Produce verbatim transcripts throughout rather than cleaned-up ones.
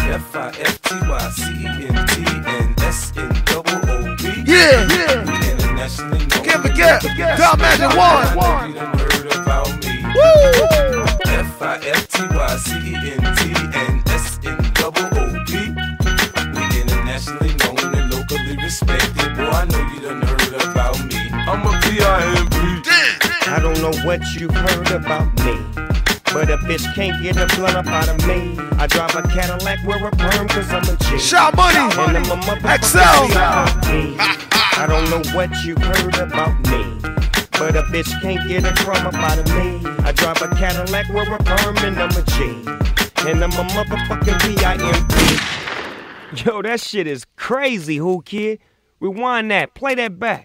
F I F T Y C E N T and S N O O B. Yeah, yeah. Internationally known. Can't forget, Don Magic One. You done heard about me. Woo! F I F T Y C E N T and S N O O B. We internationally known and locally respected. Boy, I know you done heard about me. I'm a P I M P. I don't know what you've heard about me, but a bitch can't get a blunt up out of me. I drive a Cadillac, wear a perm, cause I'm a G. Shot Money, and I'm a motherfucker. X L. I don't know what you heard about me, but a bitch can't get a crumb up out of me. I drive a Cadillac, wear a perm, and I'm a G. And I'm a motherfucking P I M P. Yo, that shit is crazy, Who Kid? Rewind that, play that back.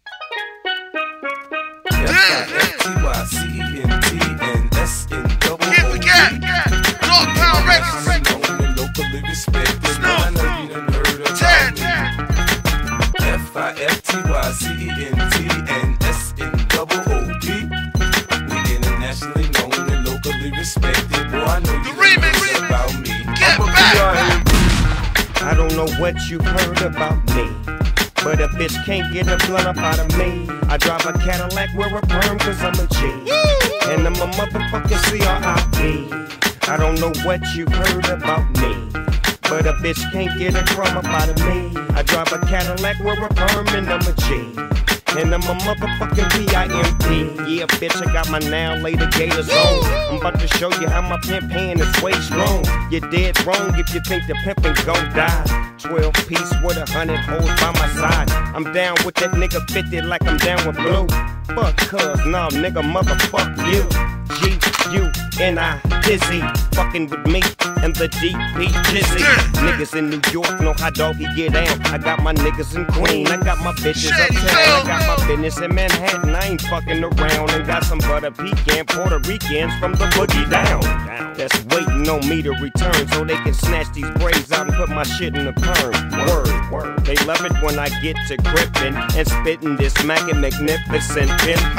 F I F T Y C E N T and S N O O B. Can't forget, North Pound Records. Known and locally respected. I know you done heard about me. F I F T Y C E N T and S N O O B. We internationally known and locally respected. Boy, I know you done heard about me. Get I'm a back. P I M P. I don't know what you've heard about me, but a bitch can't get a blunt up out of me. I drive a Cadillac, wear a perm, cause I'm a G. And I'm a motherfucking C R I P. I don't know what you've heard about me, but a bitch can't get a crumb up out of me. I drive a Cadillac, wear a perm, and I'm a G. And I'm a motherfucking P I M P. Yeah, bitch, I got my now later gators on. I'm about to show you how my pimp hand is way strong. You're dead wrong if you think the pimpin' gon' die. twelve piece with a hundred hoes by my side. I'm down with that nigga fifty like I'm down with Blue. Fuck cuz, nah nigga, motherfuck you. G, U, N I, Dizzy, fucking with me and the D P Jizzy. Niggas in New York know how doggy get down. I got my niggas in Queen, I got my bitches uptown. I got my business in Manhattan, I ain't fucking around. And got some butter pecan Puerto Ricans from the boogie down. That's waiting on me to return so they can snatch these braids out and put my shit in the perm. Word, word. They love it when I get to gripping and spitting this mackin' magnificent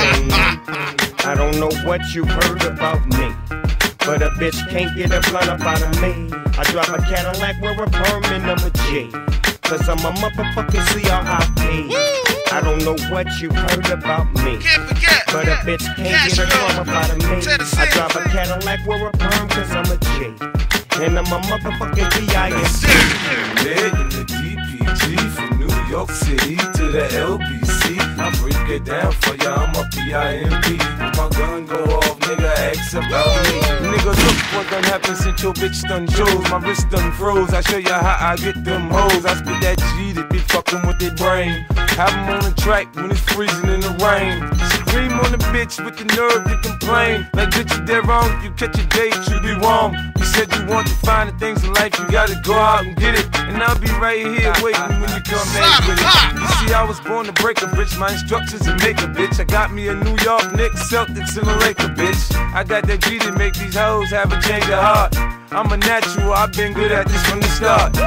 pimpin'. I don't know what you've heard about me, but a bitch can't get a blunt up out of me. I drive a Cadillac, wear a perm, and I'm a G. Cause I'm a motherfucking C R I P. I don't know what you've heard about me, but a bitch can't get a crumb up out of me. I drive a Cadillac, wear a perm, cause I'm a G. And I'm a motherfucking P I M P. Led in the D P G from New York City to the L B C. I break it down for ya, I'm a P I M P. When my gun go off, nigga, ask about me. Nigga, look what done happened since your bitch done chose. My wrist done froze, I show ya how I get them hoes. I spit that G that be fucking with their brain. Have them on the track when it's freezing in the rain. Scream on the bitch with the nerve to complain. Like bitch, you dead wrong, you catch a date, you be wrong. You said you want to find the things in life, you gotta go out and get it. And I'll be right here waiting when you come back with it. You see, I was born to break a bitch, my instructions to make a bitch. I got me a New York Knicks, Celtics, and a Laker bitch. I got that G to make these hoes have a change of heart. I'm a natural, I've been good at this from the start.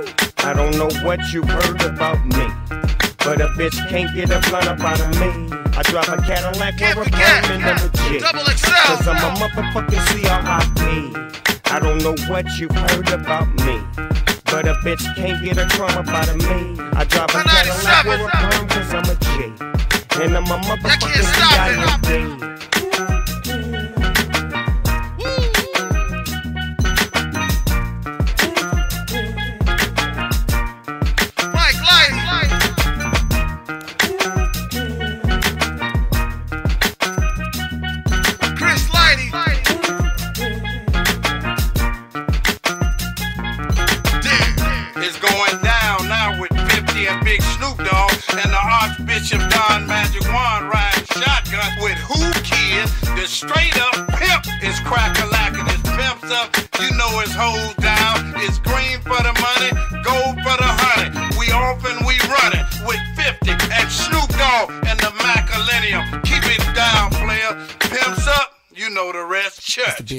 I don't know what you've heard about me, but a bitch can't get a blunt up out of me. I drive a Cadillac, wear a perm, and I'm a G. Cause I'm a motherfucking C R I P. I don't know what you've heard about me, but a bitch can't get a crumb up out of me. I drive a Cadillac, wear a perm, cause I'm a G. And I'm a motherfucking P I M P. Archbishop Don Magic One riding shotgun with Who Kid. The straight up pimp is crack-a-lackin'. His pimps up, you know his hoes down. It's green for the money, gold for the honey. We off and we running with fifty and Snoop Dogg and the Macalenium. Keep it down, player. Pimps up, you know the rest. Church.